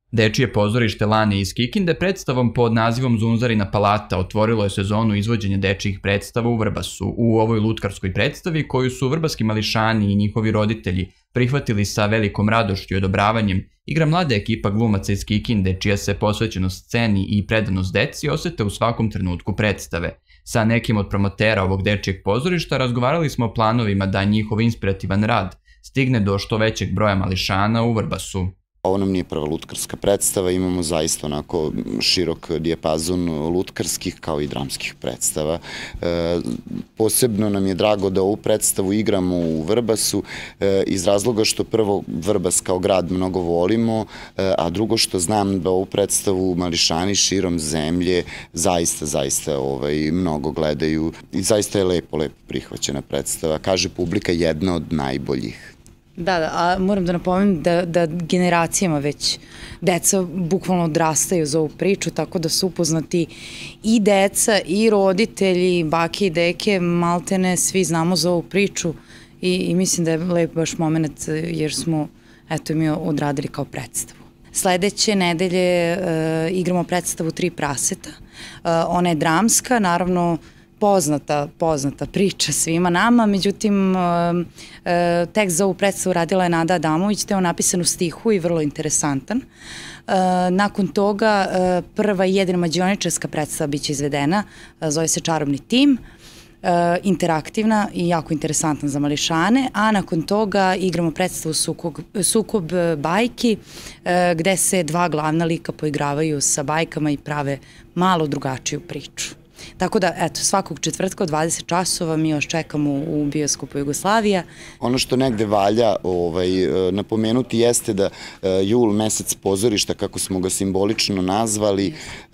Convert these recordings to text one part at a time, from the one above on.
Dečije pozorište Lane iz Kikinde predstavom pod nazivom Zunzarina palata otvorilo je sezonu izvođenja dečijih predstava u Vrbasu. U ovoj lutkarskoj predstavi, koju su vrbaski mališani i njihovi roditelji prihvatili sa velikom radošću i odobravanjem, igra mlada ekipa glumaca iz Kikinde, čija se posvećenost sceni i predanost deci osete u svakom trenutku predstave. Sa nekim od promotera ovog dečijeg pozorišta razgovarali smo o planovima da njihov inspirativan rad stigne do što većeg broja mališana u Vrbasu. Ovo nam nije prva lutkarska predstava, imamo zaista onako širok dijapazon lutkarskih kao i dramskih predstava. Posebno nam je drago da ovu predstavu igramo u Vrbasu iz razloga što prvo Vrbas kao grad mnogo volimo, a drugo što znam da ovu predstavu mališani širom zemlje zaista mnogo gledaju i zaista je lepo prihvaćena predstava. Kaže publika jedna od najboljih. Da, a moram da napomenem da generacijama već deca bukvalno odrastaju za ovu priču, tako da su upoznati i deca i roditelji, bake i deke, maltene, svi znamo za ovu priču i mislim da je lep baš moment jer smo, eto, mi odradili kao predstavu. Sledeće nedelje igramo predstavu Tri praseta, ona je dramska, naravno poznata priča svima nama, međutim tekst za ovu predstavu radila je Nada Adamović, te je on napisan u stihu i vrlo interesantan. Nakon toga prva i jedina mađioničarska predstava biće izvedena, zove se Čarobni tim, interaktivna i jako interesantna za mališane, a nakon toga igramo predstavu Sukob bajki, gde se dva glavna lika poigravaju sa bajkama i prave malo drugačiju priču. Tako da, eto, svakog četvrtka od 20 časova mi još čekamo u bioskopu Jugoslavija. Ono što negde valja napomenuti jeste da jul, mesec pozorišta, kako smo ga simbolično nazvali,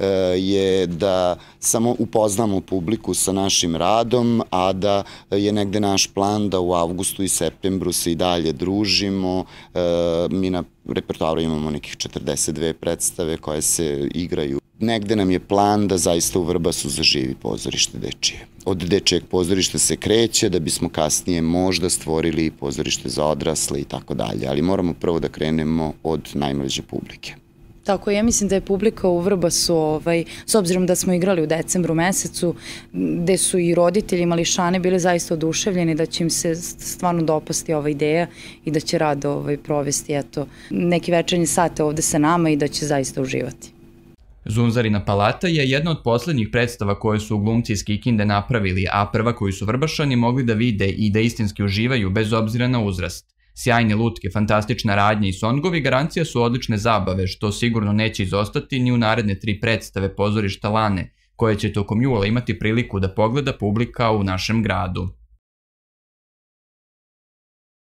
je da samo upoznamo publiku sa našim radom, a da je negde naš plan da u avgustu i septembru se i dalje družimo. Mi na repertoaru imamo nekih 42 predstave koje se igraju. Negde nam je plan da zaista u Vrbasu zaživi pozorište dečije. Od dečijeg pozorišta se kreće da bismo kasnije možda stvorili pozorište za odrasle i tako dalje, ali moramo prvo da krenemo od najmlađe publike. Tako, ja mislim da je publika u Vrbasu, s obzirom da smo igrali u decembru mesecu, gde su i roditelji i mališane bili zaista oduševljeni, da će im se stvarno dopasti ova ideja i da će rado provesti neki večernji sate ovde sa nama i da će zaista uživati. Zunzarina palata je jedna od poslednjih predstava koje su glumci iz Kikinde napravili, a prva koju su Vrbašani mogli da vide i da istinski uživaju bez obzira na uzrast. Sjajne lutke, fantastična radnja i songovi garancija su odlične zabave, što sigurno neće izostati ni u naredne 3 predstave pozorišta Lane, koje će tokom jula imati priliku da pogleda publika u našem gradu.